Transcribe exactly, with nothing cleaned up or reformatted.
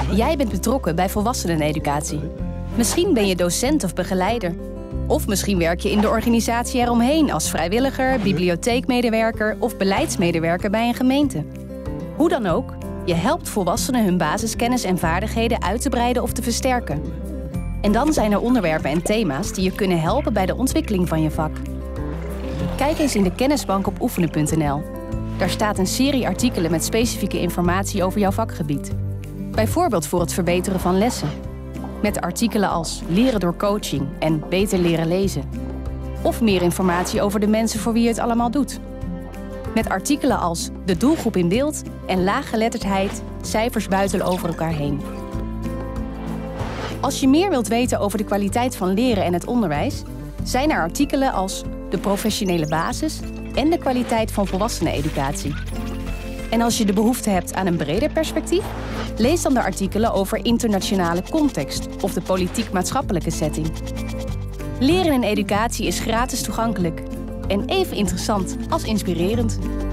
Jij bent betrokken bij volwasseneneducatie. Misschien ben je docent of begeleider. Of misschien werk je in de organisatie eromheen als vrijwilliger, bibliotheekmedewerker of beleidsmedewerker bij een gemeente. Hoe dan ook, je helpt volwassenen hun basiskennis en vaardigheden uit te breiden of te versterken. En dan zijn er onderwerpen en thema's die je kunnen helpen bij de ontwikkeling van je vak. Kijk eens in de kennisbank op oefenen punt n l. Daar staat een serie artikelen met specifieke informatie over jouw vakgebied. Bijvoorbeeld voor het verbeteren van lessen. Met artikelen als leren door coaching en beter leren lezen. Of meer informatie over de mensen voor wie je het allemaal doet. Met artikelen als de doelgroep in beeld en laaggeletterdheid, cijfers buitelen over elkaar heen. Als je meer wilt weten over de kwaliteit van leren en het onderwijs, zijn er artikelen als de professionele basis en de kwaliteit van volwasseneneducatie. En als je de behoefte hebt aan een breder perspectief, lees dan de artikelen over internationale context of de politiek-maatschappelijke setting. Leren en educatie is gratis toegankelijk en even interessant als inspirerend.